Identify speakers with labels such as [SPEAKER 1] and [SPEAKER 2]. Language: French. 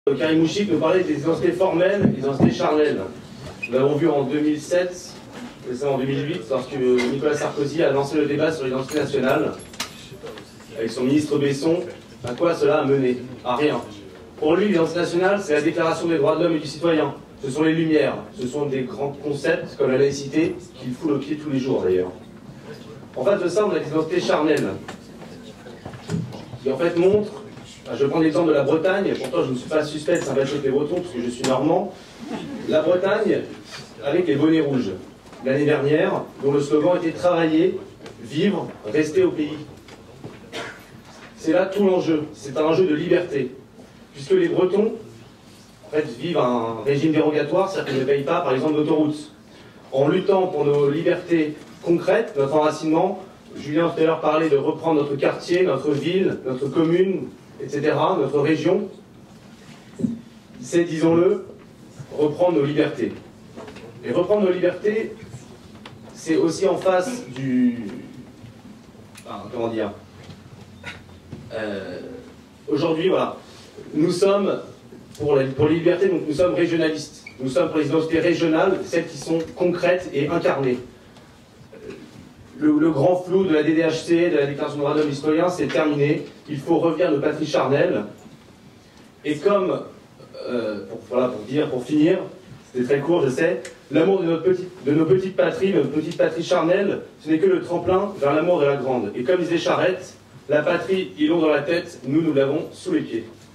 [SPEAKER 1] Karim Mouchik nous parlait des identités formelles et des identités charnelles. Nous l'avons vu en 2007, et ça en 2008, lorsque Nicolas Sarkozy a lancé le débat sur l'identité nationale, avec son ministre Besson. À quoi cela a mené? À rien. Pour lui, l'identité nationale, c'est la déclaration des droits de l'homme et du citoyen. Ce sont les Lumières, ce sont des grands concepts comme la laïcité, qu'il fout au pied tous les jours d'ailleurs. En face de ça, on a des identités charnelles, qui en fait montrent. Je prends l'exemple de la Bretagne, pourtant je ne suis pas suspect de sympathiser avec les Bretons parce que je suis normand. La Bretagne, avec les bonnets rouges, l'année dernière, dont le slogan était « Travailler, vivre, rester au pays ». C'est là tout l'enjeu, c'est un enjeu de liberté. Puisque les Bretons, en fait, vivent un régime dérogatoire, c'est-à-dire qu'ils ne payent pas, par exemple, d'autoroutes. En luttant pour nos libertés concrètes, notre enracinement, Julien tout à l'heure parlait de reprendre notre quartier, notre ville, notre commune, etc., notre région, c'est, disons-le, reprendre nos libertés. Et reprendre nos libertés, c'est aussi en face du... comment dire aujourd'hui, voilà, nous sommes, pour les libertés, donc nous sommes régionalistes. Nous sommes pour les identités régionales, celles qui sont concrètes et incarnées. Le grand flou de la DDHC, de la Déclaration des droits de l'homme et du citoyen, c'est terminé. Il faut revenir à nos patries charnelles. Et comme, pour finir, c'était très court, je sais, l'amour de nos petites patries, de notre petite patrie charnelle, ce n'est que le tremplin vers l'amour de la grande. Et comme disait Charette, la patrie, ils l'ont dans la tête, nous l'avons sous les pieds.